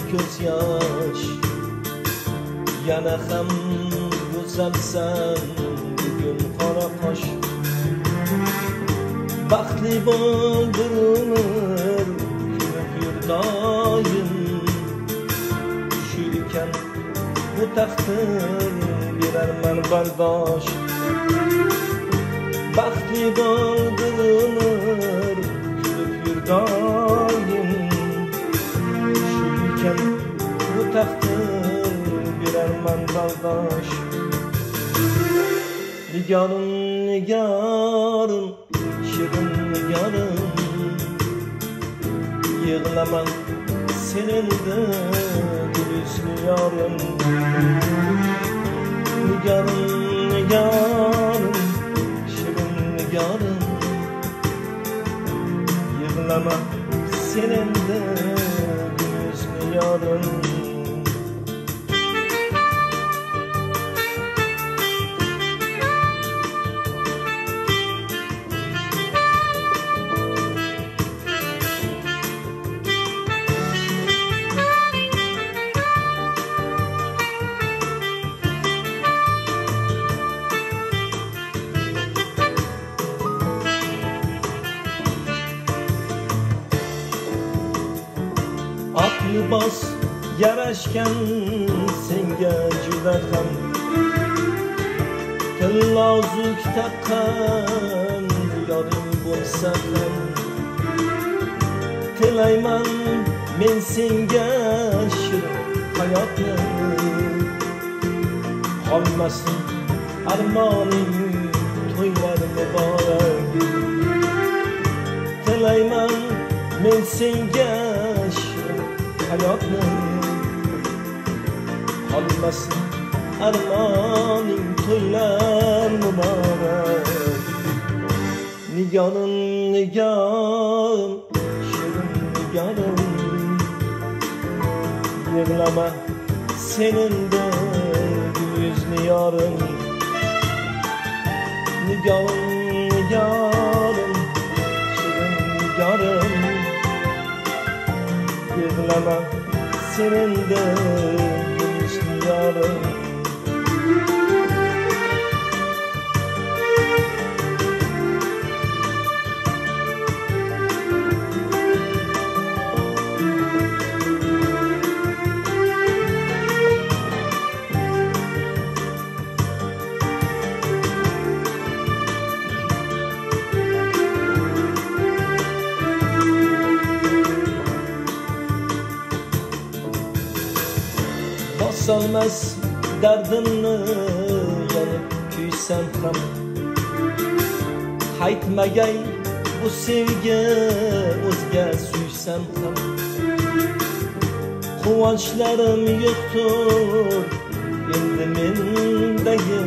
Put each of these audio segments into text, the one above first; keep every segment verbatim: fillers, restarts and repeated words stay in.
ko'z yosh. Yana ham go'zalsan bugun qora qosh. Baxtli bo'ldir umr kulib yur doim. Shu ekan bu taqdir berarman bardosh. Baxtli bo'ldir umr kulib yur doim. Shu ekan bu taqdir berarman bardosh. Nigorim nigorim shirin nigorim, yig'lama senindi gul yuzli yorim. Nigorim nigorim shirin nigorim, yig'lama senindi gul yuzli yorim. Ak libos yarashgan senga juda ham, tillozuk taqqan yoring bo'lsa ham. Tilayman men senga shirin hayotni, qolmasin armoning to'ylar muborak. Tilayman men senga hayotni, qolmasin armoning to'ylar muborak. Nigorim nigorim shirin nigorim, yig'lama senindi gul yuzli yorim. Nigorim nigorim shirin nigorim, yig'lama senindi gul yuzli yorim. Bosolmas dardimni yonib kuysam ham, qaytmagay bu sevgi o'zga suysam ham. Quvonchlarim yo'qdir endi mendagi,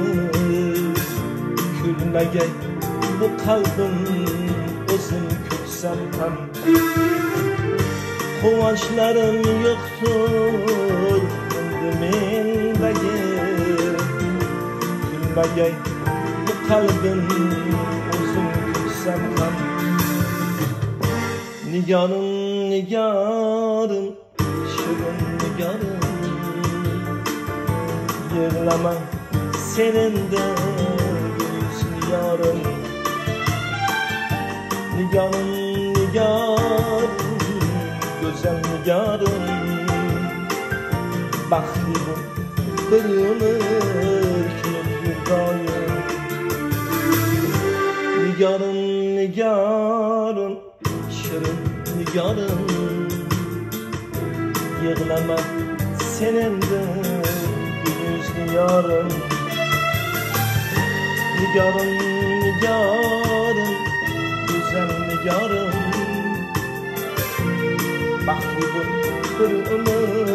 kulmagay bu qalbim o'zim kulsam ham. Quvonchlarim yo'qdir mendagi, kulmagay bu qalbim o'zim kulsam ham. Nigorim nigorim shirin nigorim, yig'lama senindi gul yuzli yorim. Nigorim nigorim go'zal nigorim, baxtli bo'l bir umr kulib yur doim. Nigorim nigorim shirin nigorim, yig'lama senindi gul yuzli yorim. Nigorim nigorim go'zal nigorim, baxtli bo'l bir umr